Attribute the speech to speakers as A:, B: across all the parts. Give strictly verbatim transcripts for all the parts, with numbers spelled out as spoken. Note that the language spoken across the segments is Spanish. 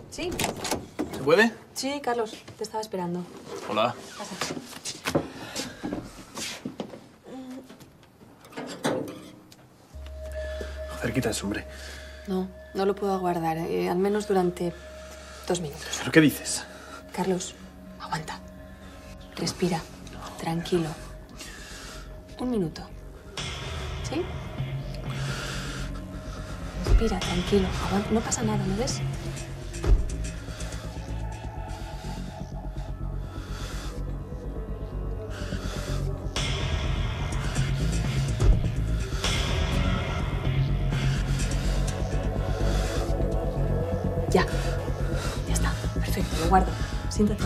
A: Sí.
B: ¿Se puede?
A: Sí, Carlos, te estaba esperando.
B: Hola.
A: Pasa.
B: Joder, quita eso, hombre.
A: No, no lo puedo aguardar, eh, al menos durante dos minutos.
B: ¿Pero qué dices?
A: Carlos, aguanta. Respira, tranquilo. Un minuto. ¿Sí? Respira, tranquilo. Aguanta. No pasa nada, ¿no ves? Ya. Ya está. Perfecto, lo guardo. Siéntate.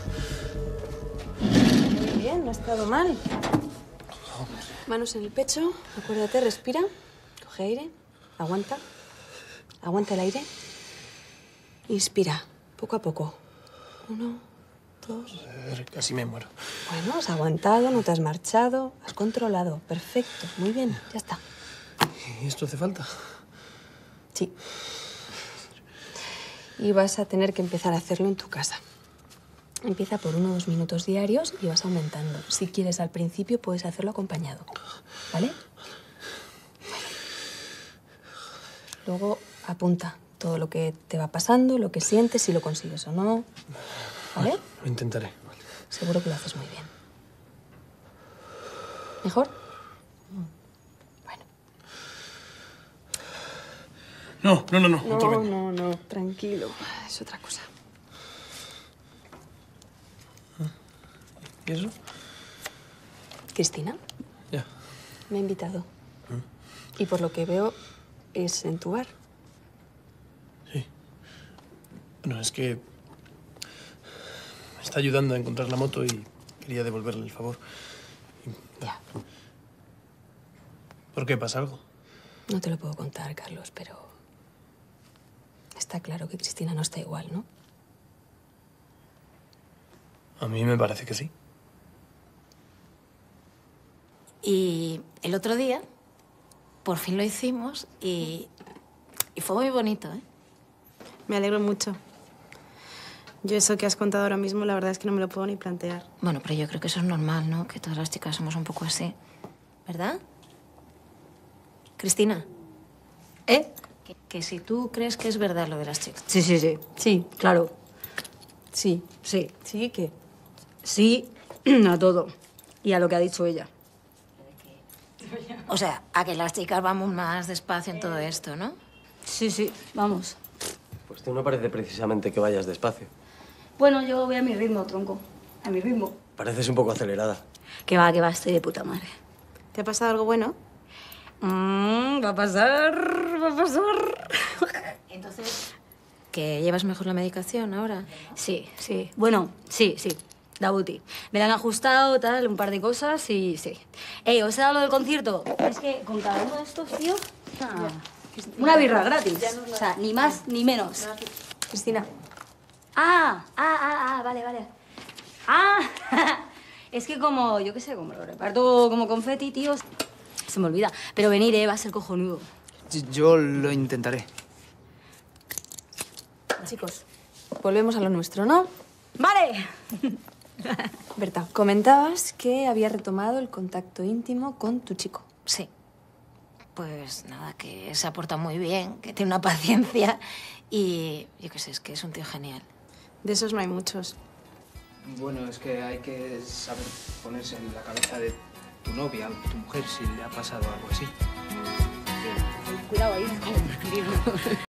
A: Muy bien, no ha estado mal. Manos en el pecho. Acuérdate, respira. Coge aire. Aguanta. Aguanta el aire. Inspira, poco a poco. Uno, dos.
B: Joder, casi me muero.
A: Bueno, has aguantado, no te has marchado. Has controlado. Perfecto. Muy bien, ya está.
B: ¿Y esto hace falta?
A: Sí. Y vas a tener que empezar a hacerlo en tu casa. Empieza por uno o dos minutos diarios y vas aumentando. Si quieres al principio, puedes hacerlo acompañado. ¿Vale? Bueno. Luego apunta todo lo que te va pasando, lo que sientes, si lo consigues o no. ¿Vale?
B: Vale, lo intentaré. Vale.
A: Seguro que lo haces muy bien. ¿Mejor? Bueno.
B: No, no, no, no.
A: No,
B: otro veneno.
A: no, no. Tranquilo. Es otra cosa.
B: ¿Y eso?
A: ¿Cristina?
B: Ya.
A: Me ha invitado. Y por lo que veo, es en tu bar.
B: Sí. Bueno, es que me está ayudando a encontrar la moto y quería devolverle el favor. Y-
A: Ya.
B: ¿Por qué? ¿Pasa algo?
A: No te lo puedo contar, Carlos, pero está claro que Cristina no está igual, ¿no?
B: A mí me parece que sí.
C: Y el otro día, por fin lo hicimos y, y fue muy bonito, ¿eh?
D: Me alegro mucho. Yo eso que has contado ahora mismo, la verdad es que no me lo puedo ni plantear.
C: Bueno, pero yo creo que eso es normal, ¿no? Que todas las chicas somos un poco así, ¿verdad? Cristina,
E: ¿Eh?
C: que, que si tú crees que es verdad lo de las chicas.
E: Sí, sí, sí. Sí, claro.
A: Sí.
E: Sí.
A: ¿Sí? ¿Qué?
E: Sí a todo. Y a lo que ha dicho ella.
C: O sea, a que las chicas vamos más despacio en todo esto, ¿no?
E: Sí, sí, vamos.
F: Pues tú no parece precisamente que vayas despacio.
E: Bueno, yo voy a mi ritmo, tronco. A mi ritmo.
F: Pareces un poco acelerada.
E: Que va, que va, estoy de puta madre.
D: ¿Te ha pasado algo bueno?
E: Mm, va a pasar, va a pasar.
C: Entonces, ¿que llevas mejor la medicación ahora?
E: Sí, sí. Bueno, sí, sí. Da Buti. Me la han ajustado, tal, un par de cosas y sí. Ey, ¿os he dado lo del concierto? Es que con cada uno de estos, tío, ah, una birra gratis. O sea, ni más ni menos.
A: Cristina.
E: Ah, ah, ah, ah, vale, vale. Ah, es que como, yo qué sé, como lo reparto como confeti, tío, se me olvida. Pero venir, eh, va a ser cojonudo.
G: Yo lo intentaré.
A: Chicos, volvemos a lo nuestro, ¿no?
E: ¡Vale!
A: Berta, comentabas que había retomado el contacto íntimo con tu chico.
C: Sí. Pues nada, que se aporta muy bien, que tiene una paciencia y yo qué sé, es que es un tío genial.
D: De esos no hay muchos.
G: Bueno, es que hay que saber ponerse en la cabeza de tu novia o tu mujer si le ha pasado algo así.
E: Cuidado ahí.